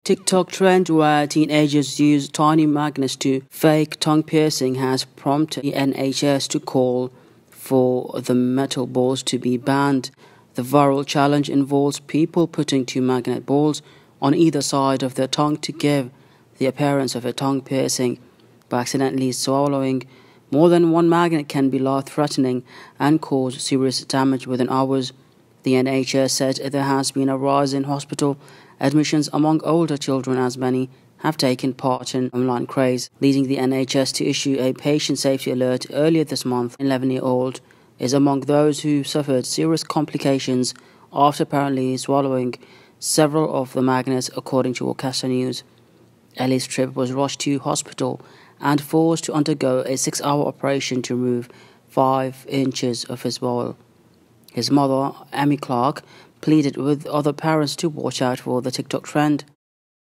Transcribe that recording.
TikTok trend where teenagers use tiny magnets to fake tongue piercing has prompted the NHS to call for the metal balls to be banned. The viral challenge involves people putting two magnet balls on either side of their tongue to give the appearance of a tongue piercing. By accidentally swallowing more than one magnet can be life-threatening and cause serious damage within hours. The NHS said there has been a rise in hospital admissions among older children as many have taken part in online craze, leading the NHS to issue a patient safety alert earlier this month. An 11-year-old is among those who suffered serious complications after apparently swallowing several of the magnets, according to Worcester News. Ellis Tripp was rushed to hospital and forced to undergo a 6-hour operation to remove 5 inches of his bowel. His mother, Amy Clark, pleaded with other parents to watch out for the TikTok trend.